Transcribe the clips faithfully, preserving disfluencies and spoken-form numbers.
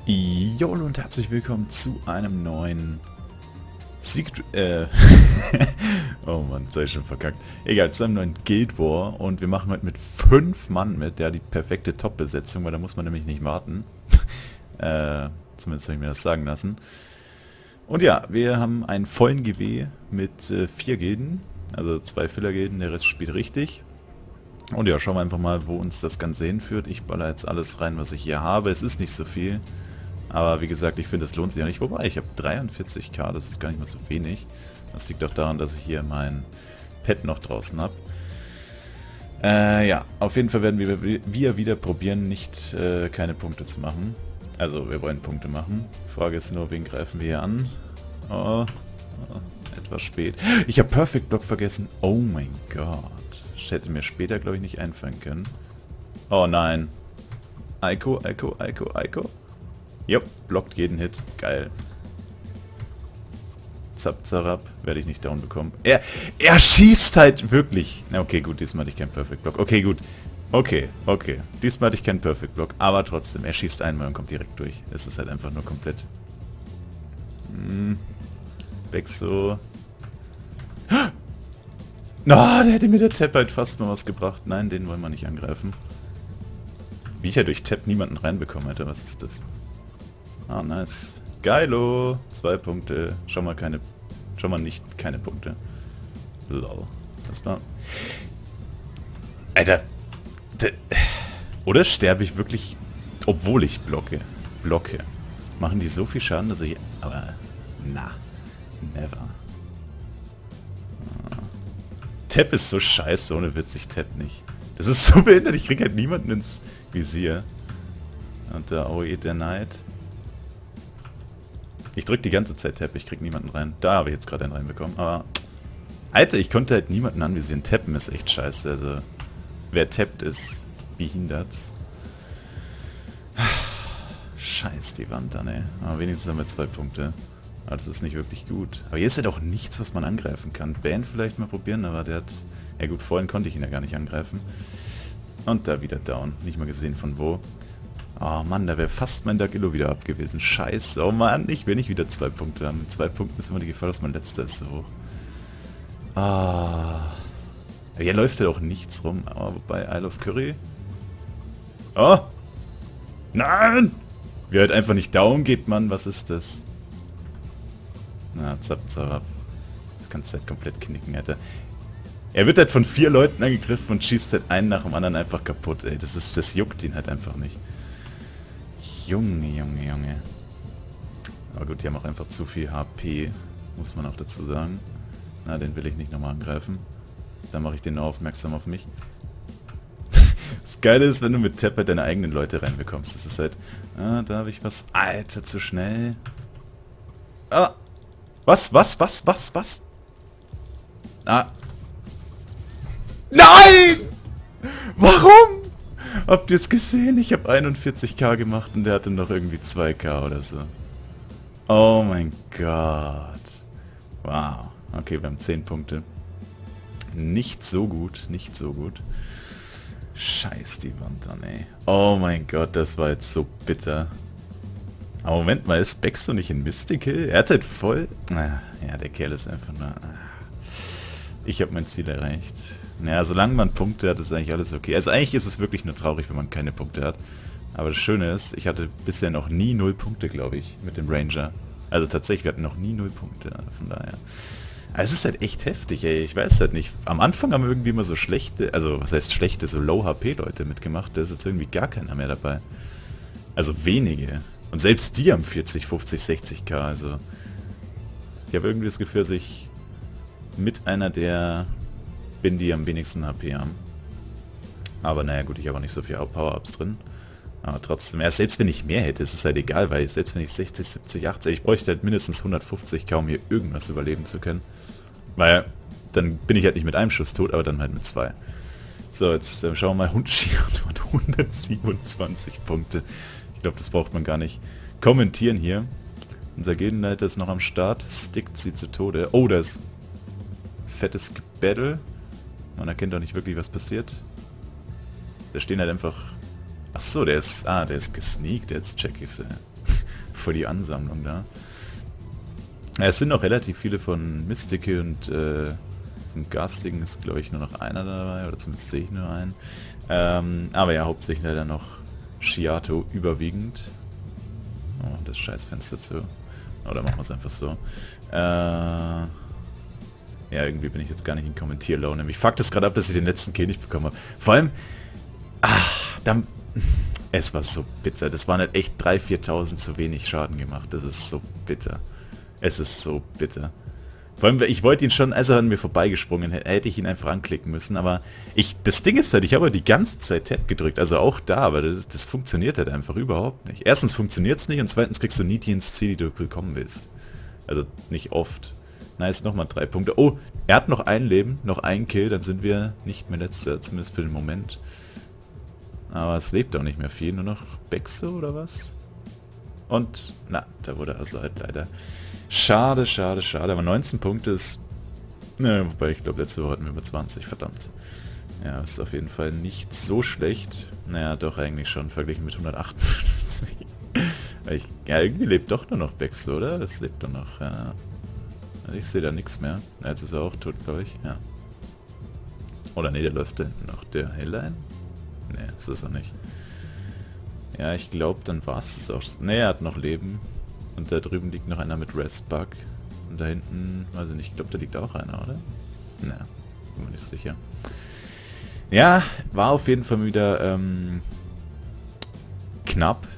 Jo und herzlich willkommen zu einem neuen Secret... Äh... oh Mann, sei schon verkackt. Egal, zu einem neuen Guild War und wir machen heute mit fünf Mann mit, ja, die perfekte Top-Besetzung, weil da muss man nämlich nicht warten. äh, zumindest habe ich mir das sagen lassen. Und ja, wir haben einen vollen G W mit äh, vier Gilden, also zwei Filler-Gilden, der Rest spielt richtig. Und ja, schauen wir einfach mal, wo uns das Ganze hinführt. Ich baller jetzt alles rein, was ich hier habe. Es ist nicht so viel. Aber wie gesagt, ich finde, es lohnt sich ja nicht. Wobei, ich habe dreiundvierzigtausend, das ist gar nicht mal so wenig. Das liegt auch daran, dass ich hier mein Pet noch draußen habe. Äh, ja, auf jeden Fall werden wir, wir wieder probieren, nicht äh, keine Punkte zu machen. Also, wir wollen Punkte machen. Frage ist nur, wen greifen wir hier an? Oh, oh etwas spät. Ich habe Perfect Block vergessen. Oh mein Gott. Das hätte mir später, glaube ich, nicht einfallen können. Oh nein. Eiko, Eiko, Eiko, Eiko. Jupp, blockt jeden Hit. Geil. Zap, zarab. Werde ich nicht down bekommen. Er, er schießt halt wirklich. Na okay, gut, diesmal hatte ich keinen Perfect Block. Okay, gut. Okay, okay. Diesmal hatte ich keinen Perfect Block. Aber trotzdem, er schießt einmal und kommt direkt durch. Es ist halt einfach nur komplett. Hm. Weg so. Na, oh, der hätte mir der Tap halt fast mal was gebracht. Nein, den wollen wir nicht angreifen. Wie ich ja durch Tap niemanden reinbekommen hätte. Was ist das? Ah, nice. Geilo. Zwei Punkte. Schon mal keine... Schon mal nicht keine Punkte. Lol. Das war... Alter. Oder sterbe ich wirklich, obwohl ich blocke? Blocke. Machen die so viel Schaden, dass ich... Aber... Na. Never. Tap ist so scheiße, ohne Witz, ich tap nicht. Das ist so behindert, ich krieg halt niemanden ins Visier. Und da, oh, eat der Knight. Ich drück die ganze Zeit Tap, ich krieg niemanden rein. Da habe ich jetzt gerade einen reinbekommen, aber... Alter, ich konnte halt niemanden anvisieren. Tappen ist echt scheiße, also... Wer tappt ist behindert's. Scheiß die Wand dann, ey. Aber wenigstens haben wir zwei Punkte. Aber das ist nicht wirklich gut. Aber hier ist ja doch nichts, was man angreifen kann. Ban vielleicht mal probieren, aber der hat... Ja gut, vorhin konnte ich ihn ja gar nicht angreifen. Und da wieder down. Nicht mal gesehen von wo. Oh Mann, da wäre fast mein Dagillo wieder ab gewesen. Scheiße. Oh Mann, ich will nicht wieder zwei Punkte haben. Mit zwei Punkten ist immer die Gefahr, dass mein letzter ist so hoch. Ah. Hier läuft ja auch nichts rum. Aber bei Isle of Curry... Oh! Nein! Wie halt einfach nicht down geht, Mann. Was ist das? Na, zap, zap. Das kannst du halt komplett knicken, Alter. Er wird halt von vier Leuten angegriffen und schießt halt einen nach dem anderen einfach kaputt, ey. Das ist, das juckt ihn halt einfach nicht. Junge, Junge, Junge. Aber gut, die haben auch einfach zu viel H P, muss man auch dazu sagen. Na, den will ich nicht nochmal angreifen. Dann mache ich den nur aufmerksam auf mich. Das Geile ist, wenn du mit Tap halt deine eigenen Leute reinbekommst. Das ist halt... Ah, da habe ich was... Alter, zu schnell. Ah! Was, was, was, was, was? Ah. Nein! Warum? Habt ihr es gesehen? Ich habe einundvierzigtausend gemacht und der hatte noch irgendwie zweitausend oder so. Oh mein Gott. Wow. Okay, wir haben zehn Punkte. Nicht so gut, nicht so gut. Scheiß die Wand an, ey. Oh mein Gott, das war jetzt so bitter. Aber Moment mal, ist Baxter nicht in Mystical? Er hat halt voll... Ah, ja, der Kerl ist einfach nur... Ah. Ich habe mein Ziel erreicht. Naja, solange man Punkte hat, ist eigentlich alles okay. Also eigentlich ist es wirklich nur traurig, wenn man keine Punkte hat. Aber das Schöne ist, ich hatte bisher noch nie null Punkte, glaube ich, mit dem Ranger. Also tatsächlich, wir hatten noch nie null Punkte, von daher. Aber es ist halt echt heftig, ey. Ich weiß halt nicht. Am Anfang haben wir irgendwie immer so schlechte, also was heißt schlechte, so Low-H P-Leute mitgemacht. Da ist jetzt irgendwie gar keiner mehr dabei. Also wenige. Und selbst die haben vierzig, fünfzig, sechzigtausend, also... Ich habe irgendwie das Gefühl, dass ich mit einer der bin, die am wenigsten H P haben. Aber naja gut, ich habe auch nicht so viel Power-Ups drin. Aber trotzdem, ja, selbst wenn ich mehr hätte, ist es halt egal, weil selbst wenn ich sechzig, siebzig, achtzig, ich bräuchte halt mindestens hundertfünfzig, kaum hier irgendwas überleben zu können. Weil dann bin ich halt nicht mit einem Schuss tot, aber dann halt mit zwei. So, jetzt äh, schauen wir mal, Hundschier hat hundertsiebenundzwanzig Punkte. Ich glaube, das braucht man gar nicht kommentieren hier. Unser Gildenleiter ist noch am Start. Stickt sie zu Tode. Oh, da ist fettes Battle. Man erkennt doch nicht wirklich, was passiert. Da stehen halt einfach... Ach so, der ist... Ah, der ist gesneakt. Jetzt check ich's. voll die Ansammlung da. Ja, es sind noch relativ viele von Mystical und äh, von Garstigen ist, glaube ich, nur noch einer dabei, oder zumindest sehe ich nur einen. Ähm, aber ja, hauptsächlich leider noch Shiato überwiegend. Oh, das Scheißfenster zu. Oder machen wir es einfach so. Äh, ja, irgendwie bin ich jetzt gar nicht in Kommentierlaune. Mich fuckt es gerade ab, dass ich den letzten Kill nicht bekommen habe. Vor allem, ach, dann, es war so bitter. Das waren halt echt dreitausend, viertausend zu wenig Schaden gemacht. Das ist so bitter. Es ist so bitter. Vor allem, ich wollte ihn schon, als er an mir vorbeigesprungen hätte, hätte ich ihn einfach anklicken müssen, aber ich, das Ding ist halt, ich habe die ganze Zeit Tab gedrückt, also auch da, aber das, das funktioniert halt einfach überhaupt nicht. Erstens funktioniert es nicht und zweitens kriegst du nie die ins Ziel, die du bekommen willst. Also nicht oft. Nice, nochmal drei Punkte. Oh, er hat noch ein Leben, noch ein Kill, dann sind wir nicht mehr letzter, zumindest für den Moment. Aber es lebt auch nicht mehr viel, nur noch Bexe oder was? Und, na, da wurde also halt leider... Schade, schade, schade, aber neunzehn Punkte ist... Ne, wobei ich glaube, letzte Woche hatten wir über zwanzig, verdammt. Ja, ist auf jeden Fall nicht so schlecht. Naja, doch eigentlich schon, verglichen mit hundertachtundfünfzig. ich, ja, irgendwie lebt doch nur noch Bexe, oder? Das lebt doch noch, ja. Ich sehe da nichts mehr. Ja, jetzt ist er auch tot, glaube ich, ja. Oder ne, der läuft da hinten noch. Der Hellline? Ne, das ist er nicht. Ja, ich glaube, dann war es auch... Ne, er hat noch Leben. Und da drüben liegt noch einer mit Restbug. Und da hinten, weiß ich nicht, ich glaube, da liegt auch einer, oder? Naja, bin mir nicht sicher. Ja, war auf jeden Fall wieder ähm, knapp.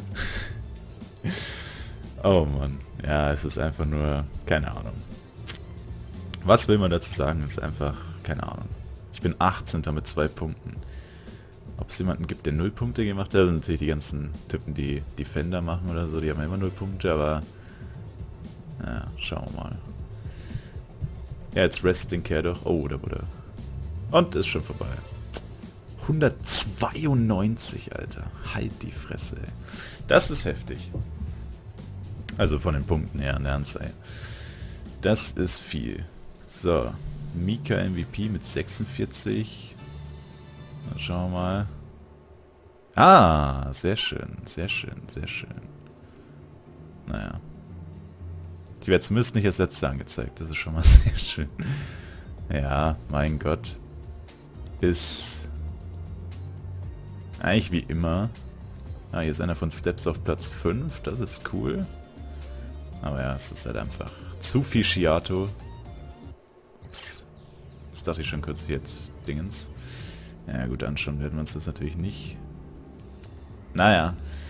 Oh Mann. Ja, es ist einfach nur, keine Ahnung. Was will man dazu sagen? Es ist einfach, keine Ahnung. Ich bin achtzehnter mit zwei Punkten. Ob es jemanden gibt, der null Punkte gemacht hat, das sind natürlich die ganzen Typen, die Defender machen oder so, die haben immer null Punkte, aber ja, schauen wir mal. Ja, jetzt rest den Kerl doch. Oh, da wurde... Und ist schon vorbei. hundertzweiundneunzig, Alter. Halt die Fresse, ey. Das ist heftig. Also von den Punkten her an der Anzeige. Das ist viel. So, Mika M V P mit sechsundvierzig. Dann schauen wir mal. Ah, sehr schön, sehr schön, sehr schön. Naja. Die wird zumindest nicht als letzte angezeigt, das ist schon mal sehr schön. Ja, mein Gott. Ist eigentlich wie immer. Ah, hier ist einer von Steps auf Platz fünf, das ist cool. Aber ja, es ist halt einfach zu viel Shiato. Ups. Jetzt dachte ich schon kurz, hier jetzt Dingens. Ja gut, anschauen werden wir uns das natürlich nicht. Naja.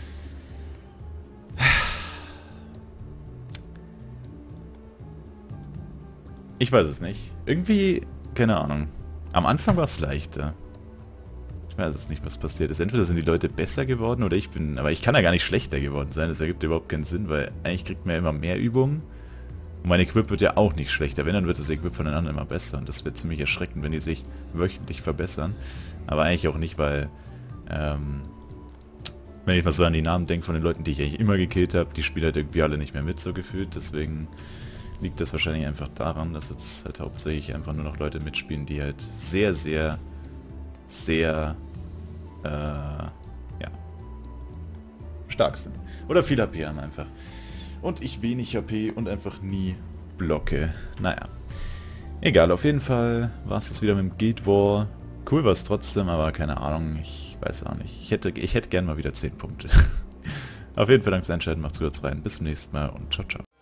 Ich weiß es nicht. Irgendwie, keine Ahnung. Am Anfang war es leichter. Ich weiß es nicht, was passiert ist. Entweder sind die Leute besser geworden oder ich bin... Aber ich kann ja gar nicht schlechter geworden sein. Das ergibt überhaupt keinen Sinn, weil eigentlich kriegt man ja immer mehr Übungen. Und mein Equip wird ja auch nicht schlechter. Wenn, dann wird das Equip von den anderen immer besser. Und das wird ziemlich erschreckend, wenn die sich wöchentlich verbessern. Aber eigentlich auch nicht, weil... Ähm, wenn ich mal so an die Namen denke von den Leuten, die ich eigentlich immer gekillt habe, die spielen halt irgendwie alle nicht mehr mit, so gefühlt. Deswegen liegt das wahrscheinlich einfach daran, dass jetzt halt hauptsächlich einfach nur noch Leute mitspielen, die halt sehr, sehr, sehr, äh, ja, stark sind. Oder viel H P haben einfach. Und ich wenig H P und einfach nie blocke. Naja. Egal, auf jeden Fall war es das wieder mit dem Guild War. Cool war es trotzdem, aber keine Ahnung, ich weiß auch nicht. Ich hätte, ich hätte gern mal wieder zehn Punkte. Auf jeden Fall danke fürs Einschalten, macht's gut rein, bis zum nächsten Mal und ciao, ciao.